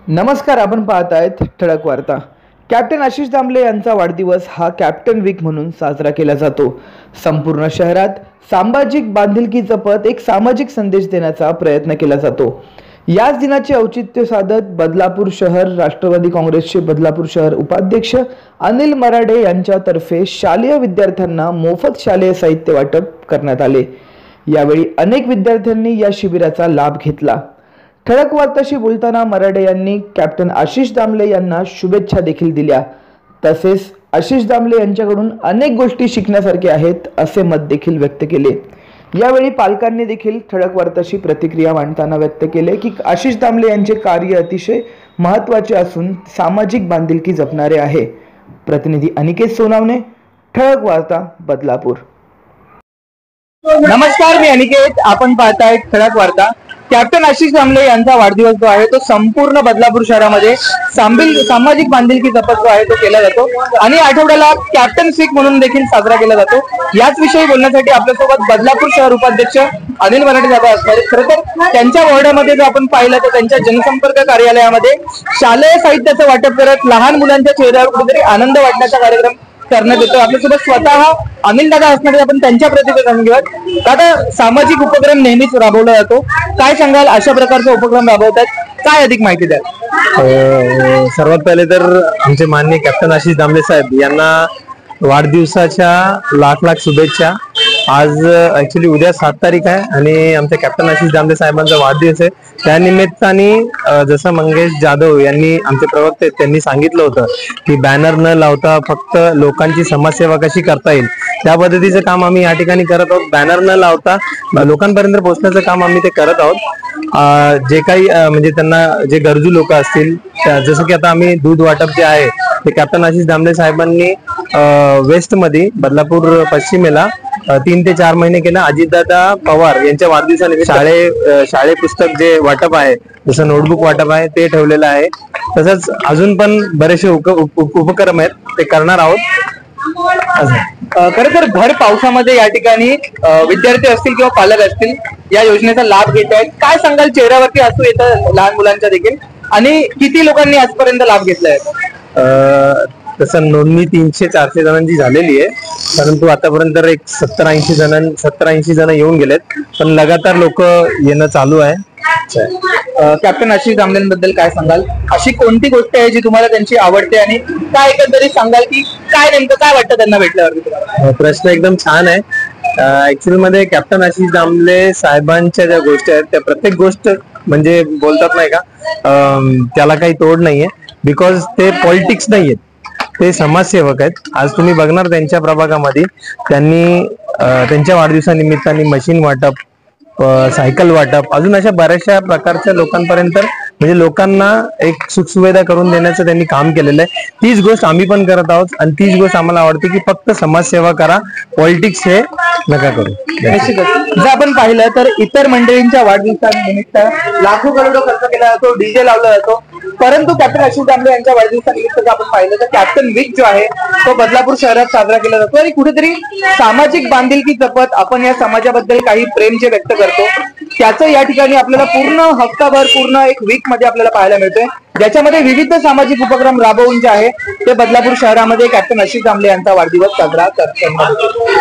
नमस्कार, आपण पाहत आहेत ठळक वार्ता। कॅप्टन आशिष दामले यांचा वाढदिवस हा कॅप्टन वीक म्हणून साजरा केला जातो। संपूर्ण शहरात सामाजिक बांधिलकी जपत एक सामाजिक संदेश देण्याचा प्रयत्न केला जातो। याच दिनाचे औचित्य साधत बदलापूर शहर राष्ट्रवादी काँग्रेसचे बदलापूर शहर उपाध्यक्ष अनिल मराडे यांच्यातर्फे शालेय विद्यार्थ्यांना मोफत शालेय साहित्य वाटप करण्यात आले। यावेळी अनेक विद्यार्थ्यांनी या शिबिराचा लाभ घेतला। ठळक वार्ताशी बोलताना मराडे यांनी कॅप्टन आशिष दामले यांना शुभेच्छा देखील दिल्या। तसेच आशिष दामले यांच्याकडून अनेक गोष्टी शिकण्यासारख्या आहेत असे मत देखील व्यक्त केले। यावेळी पालकांनी देखील ठळक वार्ताशी प्रतिक्रिया मांडताना व्यक्त केले की आशिष दामले यांचे कार्य अतिशय महत्त्वाचे असून सामाजिक बांधिलकी जपणारे आहे। प्रतिनिधी अनिकेत सोनावणे, ठळक वार्ता, बदलापूर। नमस्कार, मी अनिकेत, आपण पाहताय ठळक वार्ता। कॅप्टन आशिष दामले यांचा वाढदिवस जो आहे तो संपूर्ण बदलापूर शहरामध्ये सामाजिक बांधिलकी जपत जो आहे तो केला जातो आणि आठवड्याला कॅप्टन वीक म्हणून देखील साजरा केला जातो। याच विषयी बोलण्यासाठी आपल्यासोबत बदलापूर शहर उपाध्यक्ष अनिल मराडे साहेब असणार। खरं तर त्यांच्या वॉर्डामध्ये जर आपण पाहिलं तर त्यांच्या जनसंपर्क कार्यालयामध्ये शालेय साहित्याचं वाटप करत लहान मुलांच्या चेहऱ्यावर कुठेतरी आनंद वाटण्याचा कार्यक्रम करण्यात येतो। आपल्यासोबत स्वतः अनिल दादा असणार, आपण त्यांच्या प्रतिक्रिया जाणून घेऊयात। दादा, सामाजिक उपक्रम नेहमीच राबवला जातो, काय सांगाल? अशा प्रकारचा उपक्रम राबवतात, काय अधिक माहिती द्याल? सर्वात पहिले तर आमचे माननीय कॅप्टन आशिष दामले साहेब यांना वाढदिवसाच्या लाख लाख शुभेच्छा। आज ऍक्च्युली उद्या 7 तारीख आहे आणि आमच्या कॅप्टन आशिष दामले साहेबांचा वाढदिवस आहे। त्या निमित्ताने जसं मंगेश जाधव यांनी, आमचे प्रवक्ते, त्यांनी सांगितलं होतं की बॅनर न लावता फक्त लोकांची समाजसेवा कशी करता येईल त्या पद्धतीचं काम आम्ही या ठिकाणी करत आहोत। बॅनर न लावता लोकांपर्यंत पोहोचण्याचं काम आम्ही ते करत आहोत। जे काही म्हणजे त्यांना जे गरजू लोक असतील, जसं की आता आम्ही दूध वाटप जे आहे ते कॅप्टन आशिष दामले साहेबांनी वेस्ट मध्ये बदलापूर पश्चिमेला 3 ते 4 महिने केला। अजितदादा पवार यांच्या वाढदिवसानिमित्त शाळे पुस्तक जे वाटप आहे, जसं नोटबुक वाटप आहे ते ठेवलेलं आहे। तसंच अजून पण बरेचसे उपक्रम आहेत, ते करणार आहोत। खरं तर भर पावसामध्ये या ठिकाणी विद्यार्थी असतील किंवा पालक असतील या योजनेचा लाभ घेत आहेत, काय सांगाल? चेहऱ्यावरती हसू येतं लहान मुलांच्या देखील, आणि किती लोकांनी आजपर्यंत लाभ घेतलाय? तसं नोंदणी 300-400 जणांची झालेली आहे, परंतु आतापर्यंत एक 70-80 जण येऊन गेलेत, पण लगातार लोक येणं चालू आहे। कॅप्टन आशिष दामलेंबद्दल काय सांगाल? अशी कोणती गोष्ट आहे जी तुम्हाला त्यांची आवडते आणि काय एकंदरीत सांगाल की काय नेमकं काय वाटतं त्यांना भेटल्यावरती तुम्हाला? प्रश्न एकदम छान आहे। ऍक्च्युअली मध्ये कॅप्टन आशिष दामले साहेबांच्या ज्या गोष्टी आहेत त्या प्रत्येक गोष्ट म्हणजे बोलतात नाही का, त्याला काही तोड नाहीये, बिकॉज ते पॉलिटिक्स नाहीयेत, ते समाजसेवक आहेत। आज तुम्ही बघणार त्यांच्या प्रभागामध्ये त्यांनी त्यांच्या वाढदिवसानिमित्ताने मशीन वाटप, सायकल वाटप, अजून अशा बऱ्याचशा प्रकारच्या लोकांपर्यंत म्हणजे लोकांना एक सुखसुविधा करून देण्याचं त्यांनी काम केलेलं आहे। तीच गोष्ट आम्ही पण करत आहोत आणि तीच गोष्ट आम्हाला आवडते की फक्त समाजसेवा करा, पॉलिटिक्स हे नका करू। जर आपण पाहिलं तर इतर मंडळींच्या वाढदिवसानिमित्त लाखो करोडो खर्च केला जातो, डीजे लावला जातो, परंतु कॅप्टन आशिष दामले यांच्या वाढदिवसानिमित्त जर आपण पाहिलं तर कॅप्टन वीक जो आहे तो बदलापूर शहरात साजरा केला जातो आणि कुठेतरी सामाजिक बांधिलकी जपत आपण या समाजाबद्दल काही प्रेम जे व्यक्त करतो त्याचं या ठिकाणी आपल्याला पूर्ण हफ्ताभर, पूर्ण एक वीक मध्ये आपल्याला पाहायला मिळतोय, ज्याच्यामध्ये विविध सामाजिक उपक्रम राबवून जे आहे ते बदलापूर शहरामध्ये कॅप्टन आशिष दामले यांचा वाढदिवस साजरा करतात।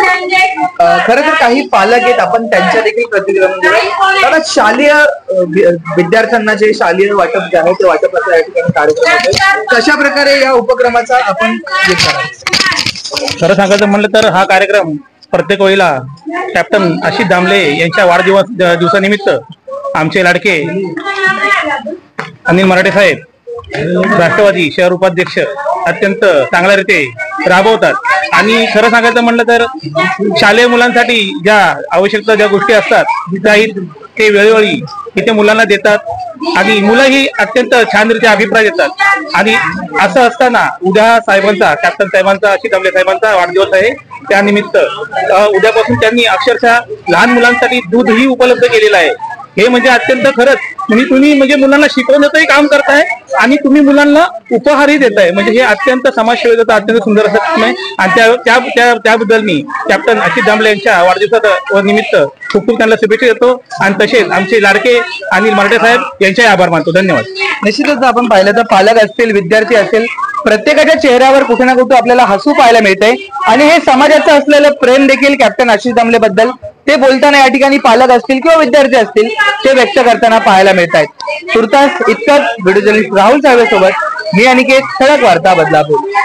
खरं तर काही पालक आहेत, आपण त्यांच्या देखील प्रतिक्रिया घेऊया। शालेय विद्यार्थ्यांना जे शालेय वाटप जे आहे ते वाटपाचा या ठिकाणी कार्यक्रम आहे, कशा प्रकारे या उपक्रमाचा आपण खरं सांगायचं म्हणलं तर हा कार्यक्रम प्रत्येक वेळेला कॅप्टन आशिष दामले यांच्या दिवसानिमित्त आमचे लाडके अनिल मराठे साहेब, राष्ट्रवादी शहर उपाध्यक्ष, अत्यंत चांगल्या रीते राबवतात। आणि खरं सांगायचं म्हणलं तर शालेय मुलांसाठी ज्या आवश्यकता ज्या गोष्टी असतात त्याही ते वेळोवेळी इथे मुलांना देतात आणि मुलंही अत्यंत छानरीत्या अभिप्राय देतात। आणि असं असताना उद्या साहेबांचा, कॅप्टन साहेबांचा, आशिष दामले साहेबांचा वाढदिवस आहे, त्यानिमित्त उद्यापासून त्यांनी अक्षरशः लहान मुलांसाठी दूधही उपलब्ध केलेलं आहे। हे म्हणजे अत्यंत खरंच तुम्ही म्हणजे मुलांना शिकवण्याचंही काम करताय आणि तुम्ही मुलांना उपहारही देताय, म्हणजे हे अत्यंत समाजसेवेचं अत्यंत सुंदर असं काम आहे। आणि त्याबद्दल मी कॅप्टन आशिष दामले यांच्या वाढदिवसाच्या निमित्त खूप खूप त्यांना शुभेच्छा देतो आणि तसेच आमचे लाडके अनिल मराठे साहेब यांचे आभार मानतो। धन्यवाद। निश्चितच आपण पाहिलं तर पालक असतील, विद्यार्थी असतील, प्रत्येकाच्या चेहऱ्यावर कुठे ना कुठे आपल्याला हसू पाहायला मिळतंय आणि हे समाजाचं असलेलं प्रेम देखील कॅप्टन आशिष दामले बद्दल ते बोलताना या ठिकाणी पालक असतील किंवा विद्यार्थी असतील ते व्यक्त करताना पाहायला मिळत आहेत. तुर्तास इतकंच व्हिडिओ जर्नलिस्ट राहुल साळवे सोबत मी अनिकेत, ठळक वार्ता, बदलापूर.